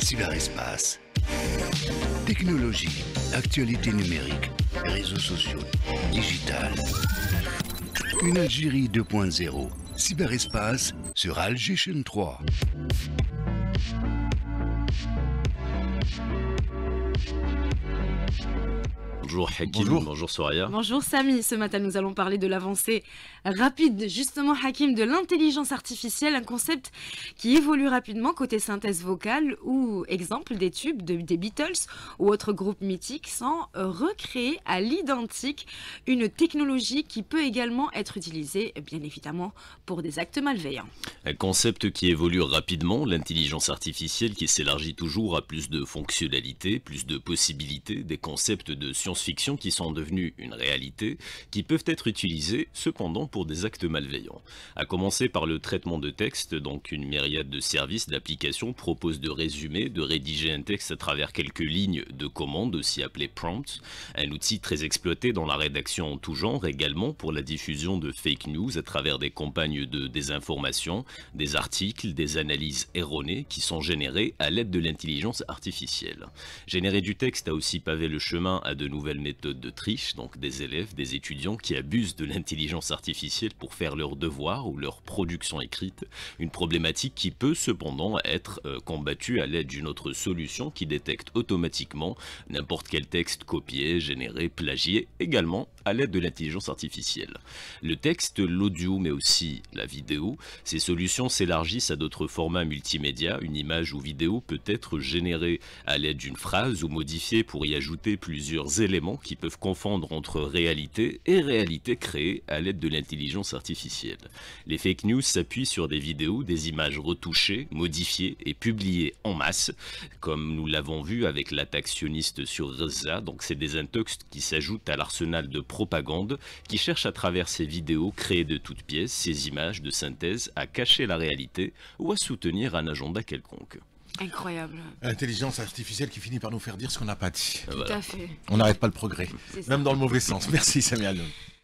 Cyberespace. Technologie, actualité numérique, réseaux sociaux, digital. Une Algérie 2.0. Cyberespace sur Alger Chaîne 3. Bonjour Hakim, bonjour Soraya. Bonjour Samy, ce matin nous allons parler de l'avancée rapide, justement Hakim, de l'intelligence artificielle, un concept qui évolue rapidement côté synthèse vocale ou exemple des tubes des Beatles ou autres groupes mythiques sans recréer à l'identique une technologie qui peut également être utilisée bien évidemment pour des actes malveillants. Un concept qui évolue rapidement, l'intelligence artificielle qui s'élargit toujours à plus de fonctionnalités, plus de possibilités, des concepts de science-fiction qui sont devenus une réalité, qui peuvent être utilisés cependant pour des actes malveillants. À commencer par le traitement de texte, donc une myriade de services, d'applications proposent de résumer, de rédiger un texte à travers quelques lignes de commande, aussi appelé prompt, un outil très exploité dans la rédaction en tout genre, également pour la diffusion de fake news à travers des campagnes de désinformation, des articles, des analyses erronées qui sont générées à l'aide de l'intelligence artificielle. Générer du texte a aussi pavé le chemin à de nouvelles méthodes de triche, donc des élèves, des étudiants qui abusent de l'intelligence artificielle pour faire leurs devoirs ou leur production écrite, une problématique qui peut cependant être combattue à l'aide d'une autre solution qui détecte automatiquement n'importe quel texte copié, généré, plagié, également à l'aide de l'intelligence artificielle. Le texte, l'audio mais aussi la vidéo, ces solutions s'élargissent à d'autres formats multimédia, une image ou vidéo peut être générée à l'aide d'une phrase ou modifiée pour y ajouter plusieurs éléments qui peuvent confondre entre réalité et réalité créée à l'aide de l'intelligence artificielle. Les fake news s'appuient sur des vidéos, des images retouchées, modifiées et publiées en masse, comme nous l'avons vu avec l'attaque sioniste sur Gaza. Donc c'est des intox qui s'ajoutent à l'arsenal de propagande qui cherche à travers ces vidéos créées de toutes pièces, ces images de synthèse à cacher la réalité ou à soutenir un agenda quelconque. Incroyable. L'intelligence artificielle qui finit par nous faire dire ce qu'on n'a pas dit. Tout à fait. On n'arrête pas le progrès, même dans le mauvais sens. Merci Samuel.